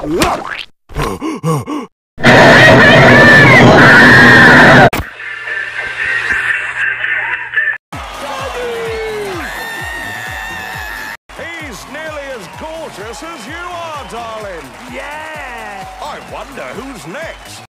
He's nearly as gorgeous as you are, darling. Yeah! I wonder who's next.